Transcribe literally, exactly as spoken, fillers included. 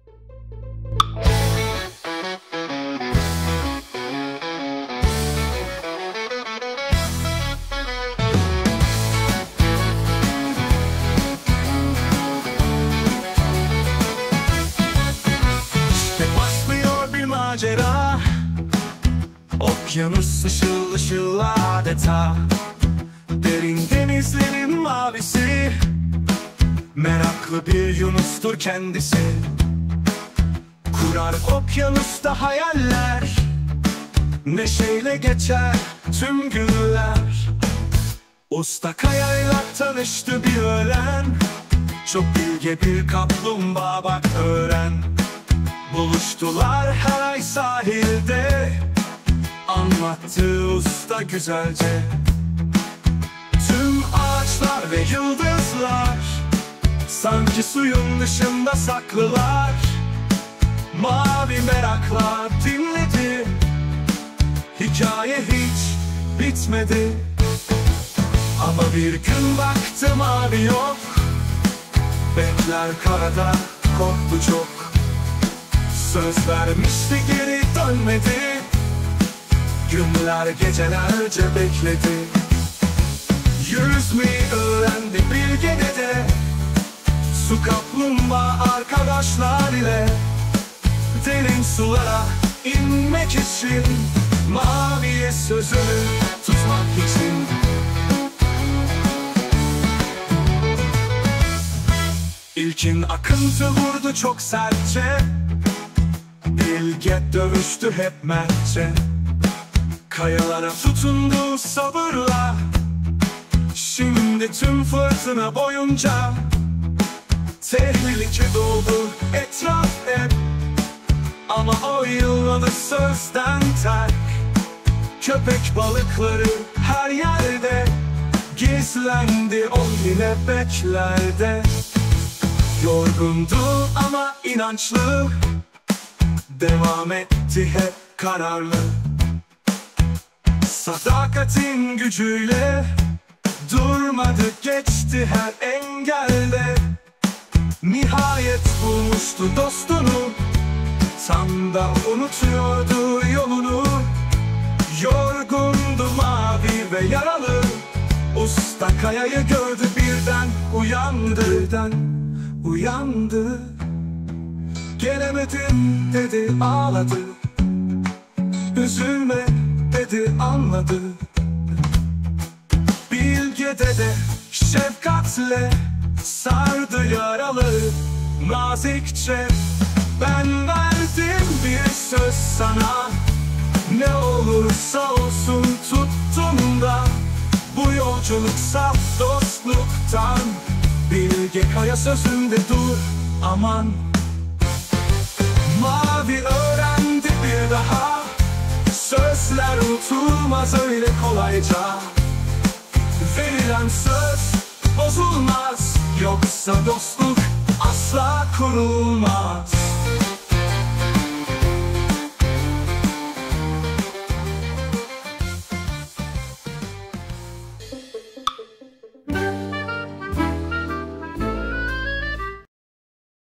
İşte başlıyor bir macera, okyanus ışıl ışıl adeta. Derin denizlerin mavisi, meraklı bir yunustur kendisi. Kurar okyanusta hayaller, neşeyle geçer tüm günler. Usta kayayla tanıştı bir öğlen, çok bilge bir kaplumbağa bak öğren. Buluştular her ay sahilde, anlattı usta güzelce. Tüm ağaçlar ve yıldızlar sanki suyun dışında saklılar. Mavi merakla dinledi, hikaye hiç bitmedi. Ama bir gün baktı mavi yok, bekler karada korktu çok. Söz vermişti geri dönmedi, günler gecelerce bekledi. Yüzmeyi öğrendi bilge dede, su kaplumbağa arkadaşlar ile. Derin sulara inmek için, maviye sözünü tutmak için. İlkin akıntı vurdu çok sertçe, bilge dövüştü hep mertçe. Kayalara tutundu sabırla, şimdi tüm fırtına boyunca. Tehlike doldu etraf hep, ama o yılmadı sözden terk. Köpek balıkları her yerde, gizlendi o yine beklerde. Yorgundu ama inançlı, devam etti hep kararlı. Sadakatin gücüyle durmadı, geçti her engelde. Nihayet bulmuştu dostunu, tam da unutuyordu yolunu. Yorgundu mavi ve yaralı, usta kayayı gördü birden. Uyandı, birden uyandı. Gelemedim dedi, ağladı. Üzülme dedi, anladı. Bilge dede şefkatle sardı yaralı nazikçe. Ben verdim bir söz sana, ne olursa olsun tuttum da. Bu yolculuk saf dostluktan, bilge kaya sözünde dur aman. Mavi öğrendi bir daha, sözler unutulmaz öyle kolayca. Verilen söz bozulmaz, yoksa dostluk asla kurulmaz.